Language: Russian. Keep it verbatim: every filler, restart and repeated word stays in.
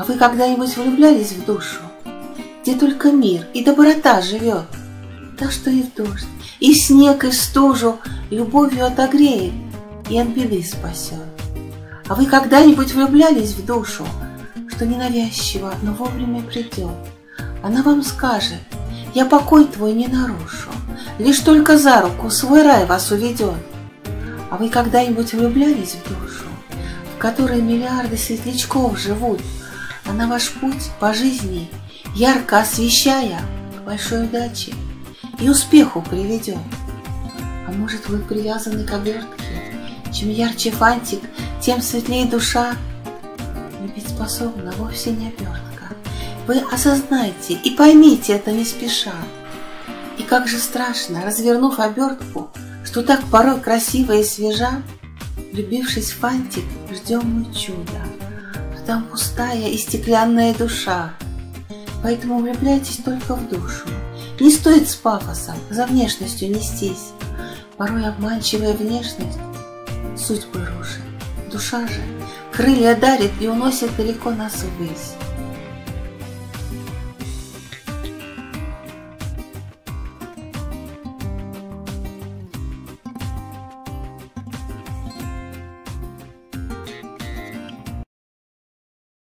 вы когда-нибудь влюблялись в душу, где только мир и доброта живет? Так что и в дождь, и в снег, и в стужу любовью отогреет и от беды спасет. А вы когда-нибудь влюблялись в душу, что ненавязчиво, но вовремя придет? Она вам скажет: я покой твой не нарушу, лишь только за руку свой рай вас уведет. А вы когда-нибудь влюблялись в душу, в которой миллиарды светлячков живут? Она ваш путь по жизни, ярко освещая, к большой удаче и успеху приведет. А может, вы привязаны к обертке? Чем ярче фантик, тем светлее душа. Любить способна вовсе не обертка. Вы осознайте и поймите это не спеша. И как же страшно, развернув обертку, что так порой красиво и свежа, влюбившись в фантик, ждем мы чуда, а там пустая и стеклянная душа. Поэтому влюбляйтесь только в душу. Не стоит с пафосом за внешностью нестись. Порой обманчивая внешность судьбы рушит. Душа же крылья дарит и уносит далеко нас ввысь.